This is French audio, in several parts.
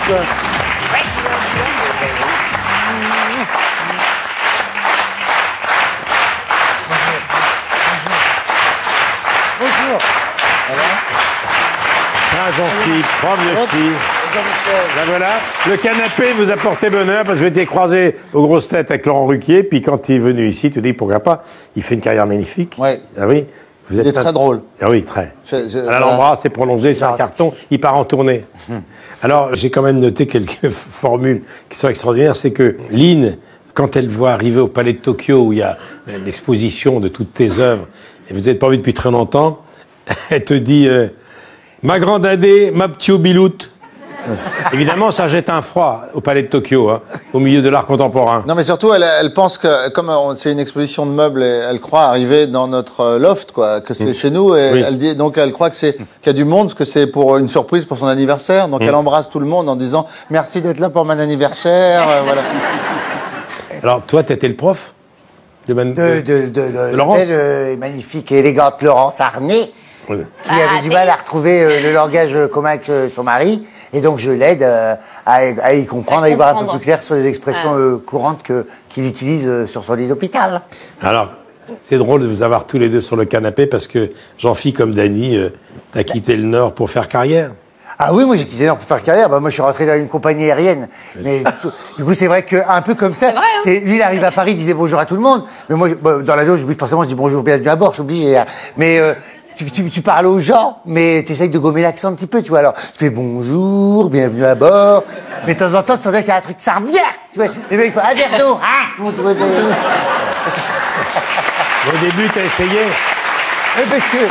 Ah, Jean-Philippe, prof de ski. Ben voilà, le canapé vous a porté bonheur parce que vous étiez croisé aux grosses têtes avec Laurent Ruquier, puis quand il est venu ici, tu dis pourquoi pas, il fait une carrière magnifique. Ouais. Ah oui. Vous êtes Il est très drôle. Ah oui, très. À l'Alhambra, c'est prolongé, c'est un carton, il part en tournée. Alors, j'ai quand même noté quelques formules qui sont extraordinaires, c'est que Lynn, quand elle voit arriver au Palais de Tokyo, où il y a l'exposition de toutes tes œuvres, et vous n'êtes pas vu depuis très longtemps, elle te dit ma grande adé, ma p'tio biloute. Évidemment, ça jette un froid au Palais de Tokyo, hein, au milieu de l'art contemporain. Non, mais surtout, elle pense que, comme c'est une exposition de meubles, elle croit arriver dans notre loft, quoi, que c'est chez nous, et Oui. elle dit, donc elle croit que qu'il y a du monde, que c'est pour une surprise pour son anniversaire, donc elle embrasse tout le monde en disant merci d'être là pour mon anniversaire, voilà. Alors, toi, t'étais le prof de Laurence belle, magnifique et élégante Laurence Arnay, Oui. qui avait du mal à retrouver le langage commun avec son mari. Et donc, je l'aide à y comprendre, à y voir un peu plus clair sur les expressions courantes qu'il utilise sur son lit d'hôpital. Alors, c'est drôle de vous avoir tous les deux sur le canapé parce que Jean-Philippe comme Dany, t'as quitté le Nord pour faire carrière. Ah oui, moi j'ai quitté le Nord pour faire carrière. Bah, moi je suis rentré dans une compagnie aérienne. Mais du coup, c'est vrai qu'un peu comme ça, vrai, hein. lui il arrive à Paris, il disait bonjour à tout le monde. Mais moi, dans l'avion, forcément, je dis bonjour, bienvenue à bord, je suis obligé. Mais tu parles aux gens, mais tu essayes de gommer l'accent un petit peu, tu vois. Alors, tu fais bonjour, bienvenue à bord. Mais de temps en temps, tu sens bien qu'il y a un truc, ça revient. Tu vois, les mecs, il faut un verre d'eau, hein. Bon, tu vois, Au début, t'as essayé. ouais, parce que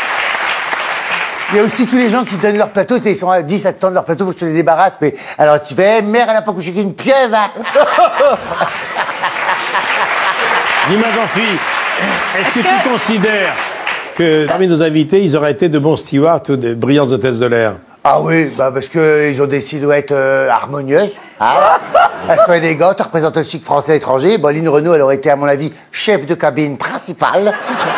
il y a aussi tous les gens qui donnent leur plateau, tu sais, ils sont à 10 à te tendre leur plateau pour que tu les débarrasses. Mais alors tu fais, mère, elle a pas couché qu'une pieuvre, hein. Dis-moi, Jean-Philippe, est-ce que tu considères que parmi nos invités, ils auraient été de bons stewards ou de brillantes hôtesses de l'air? Ah oui, bah parce que ils ont des silhouettes harmonieuses, hein. Elles sont élégantes, elles représentent le chic français à l'étranger. Bon, Lynn Renaud, elle aurait été, à mon avis, chef de cabine principale.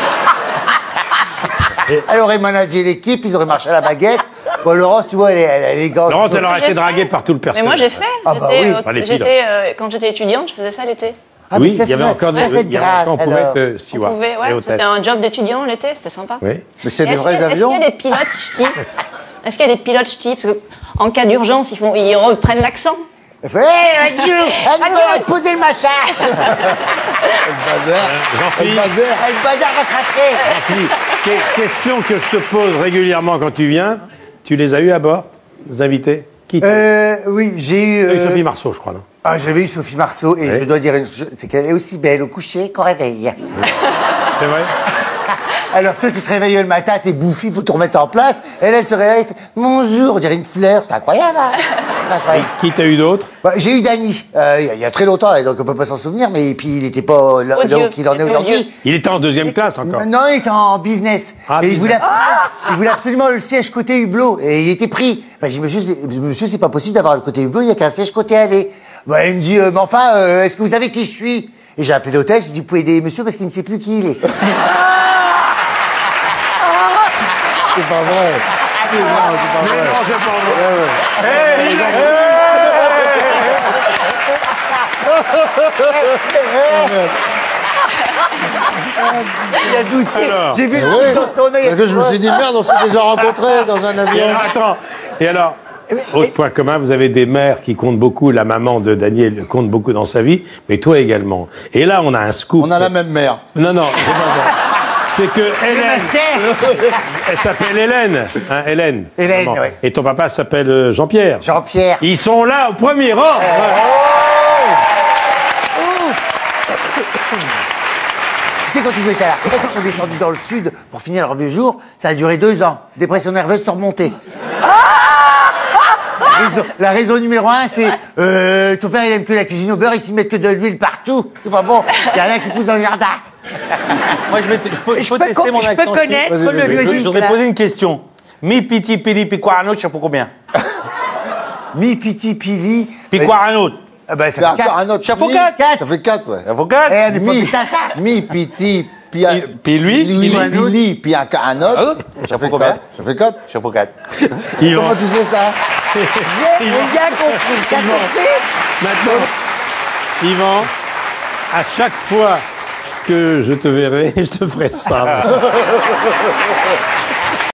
Elle aurait managé l'équipe, ils auraient marché à la baguette. Bon, Laurence, tu vois, elle est élégante. Laurence, elle aurait J'ai été fait. draguée par tout le Mais personnel. moi, j'ai fait. Ah bah J'étais, oui. Pas les quand j'étais étudiante, je faisais ça l'été. Ah, Oui, mais ça, il y avait ça, encore ça, c'est il y avait grâce, encore, on pouvait alors. être On steward pouvait, et ouais, hôtesse. c'était un job d'étudiant l'été, c'était sympa. Oui. Mais c'est Et des vrais Est-ce avions. qu'il y a des pilotes ch'tis Est-ce qu'il y a des pilotes ch'tis Parce qu'en cas d'urgence, ils reprennent l'accent. Elle fait, hé, adieu, adieu, posez le machin. Jean-Philippe, Elle bazar rattrapé. Jean-Philippe, question que je te pose régulièrement quand tu viens, tu les as eus à bord, les invités? Qui Oui, j'ai eu... T'as eu Sophie Marceau, je crois, non? Ah, j'avais eu Sophie Marceau et Oui. je dois dire une chose, c'est qu'elle est aussi belle au coucher qu'au réveil. C'est vrai? Alors toi, tu te réveilles le matin, t'es bouffi, faut te remettre en place. Elle se réveille, elle fait bonjour, on dirait une fleur, c'est incroyable. Hein. C'est incroyable. Qui t'as eu d'autres? Bah, j'ai eu Dany, il y a très longtemps, et donc on peut pas s'en souvenir, mais puis il était pas là Odieux. où il en est aujourd'hui. Il était en deuxième classe encore. Non, il était en business. Ah, et il business. voulait absolument le siège côté hublot. Et il était pris. Bah, j'ai dit, monsieur, c'est pas possible d'avoir le côté hublot, il y a qu'un siège côté allée. Bah, il me dit, mais enfin, est-ce que vous savez qui je suis? Et j'ai appelé l'hôtesse, j'ai dit, vous pouvez aider monsieur parce qu'il ne sait plus qui il est. C'est pas vrai. Non, c'est pas vrai. Non, c'est pas vrai. Il a douté. Alors. J'ai vu le Oui. truc dans son œil. Parce que je me suis dit, merde, on s'est déjà rencontrés dans un Et avion. alors, attends. Et alors, autre point commun, vous avez des mères qui comptent beaucoup. La maman de Daniel compte beaucoup dans sa vie, mais toi également. Et là, on a un scoop. On a la même mère. Non, non, c'est pas vrai. C'est que Hélène, elle s'appelle Hélène. Hein, Hélène. Hélène, Maman. oui. Et ton papa s'appelle Jean-Pierre. Jean-Pierre. Ils sont là au premier rang. Tu sais, quand ils étaient à la retraite, ils sont descendus dans le sud pour finir leur vieux jour. Ça a duré 2 ans. Dépression nerveuse surmontée. La raison numéro 1, c'est ton père il aime que la cuisine au beurre, il s'y met que de l'huile partout. C'est pas bon. Il y a rien qui pousse dans le jardin. Moi, je peux tester mon Je accent. peux connaître Vas-y, le vas-y. Je musique. voudrais là. poser une question. Mi piti pili piquarano, ça faut combien? Mi piti pili. Piquarano. Ah bah, C'est ça fait encore 4. un autre. Ça fait Mi. quatre. Ça fait 4, ouais. Ça faut 4. Eh, on est pas Mi. putain ça. Mi, piti, pia. Puis lui, Pili, puis un autre. Ça fait combien? Ça fait 4. Ça faut 4. Ils vont- Comment tu sais ça? J'ai bien compris. T'as compris? Maintenant, Yvan, à chaque fois que je te verrai, je te ferai ça.